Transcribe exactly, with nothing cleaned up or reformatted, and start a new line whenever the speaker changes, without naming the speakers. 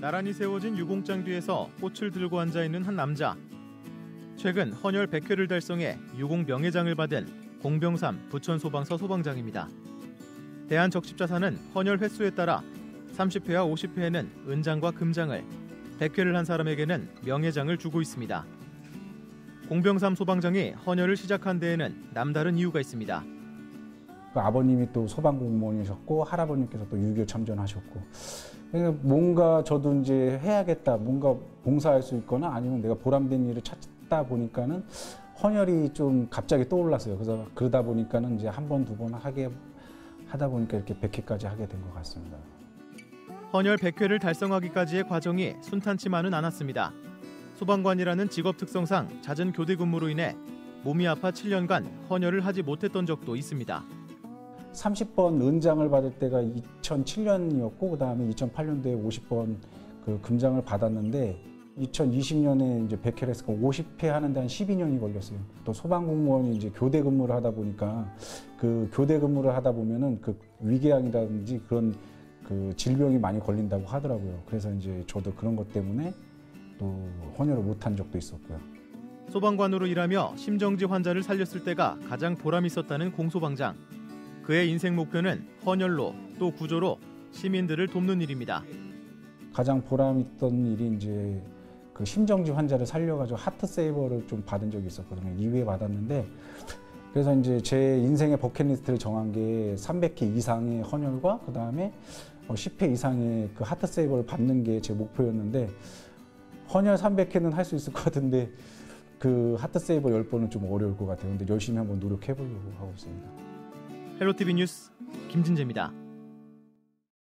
나란히 세워진 유공장 뒤에서 꽃을 들고 앉아있는 한 남자. 최근 헌혈 백 회를 달성해 유공 명예장을 받은 공병삼 부천소방서 소방장입니다. 대한적십자사는 헌혈 횟수에 따라 삼십 회와 오십 회에는 은장과 금장을, 백 회를 한 사람에게는 명예장을 주고 있습니다. 공병삼 소방장이 헌혈을 시작한 데에는 남다른 이유가 있습니다.
그 아버님이 또 소방공무원이셨고 할아버님께서 또 육이오 참전하셨고, 그러니까 뭔가 저도 이제 해야겠다, 뭔가 봉사할 수 있거나 아니면 내가 보람된 일을 찾다 보니까는 헌혈이 좀 갑자기 떠올랐어요. 그래서 그러다 보니까는 이제 한 번, 두 번 하게 하다 보니까 이렇게 백 회까지 하게 된 것 같습니다.
헌혈 백 회를 달성하기까지의 과정이 순탄치만은 않았습니다. 소방관이라는 직업 특성상 잦은 교대 근무로 인해 몸이 아파 칠 년간 헌혈을 하지 못했던 적도 있습니다.
삼십 번 은장을 받을 때가 이천칠 년이었고, 그 다음에 이천팔 년도에 오십 번 그 금장을 받았는데, 이천이십 년에 이제 백 회를 했으니까 오십 회 하는데 한 십이 년이 걸렸어요. 또 소방공무원이 이제 교대 근무를 하다 보니까 그 교대 근무를 하다 보면은 그 위궤양이라든지 그런 그 질병이 많이 걸린다고 하더라고요. 그래서 이제 저도 그런 것 때문에 또 헌혈을 못한 적도 있었고요.
소방관으로 일하며 심정지 환자를 살렸을 때가 가장 보람 있었다는 공소방장. 그의 인생 목표는 헌혈로 또 구조로 시민들을 돕는 일입니다.
가장 보람 있던 일이 이제 그 심정지 환자를 살려가지고 하트 세이버를 좀 받은 적이 있었거든요. 이 회 받았는데, 그래서 이제 제 인생의 버킷리스트를 정한 게 삼백 회 이상의 헌혈과 그 다음에 십 회 이상의 그 하트 세이버를 받는 게 제 목표였는데, 헌혈 삼백 회는 할 수 있을 것 같은데 그 하트 세이버 십 번은 좀 어려울 것 같아요. 근데 열심히 한번 노력해 보려고 하고 있습니다.
헬로티비 뉴스 김진재입니다.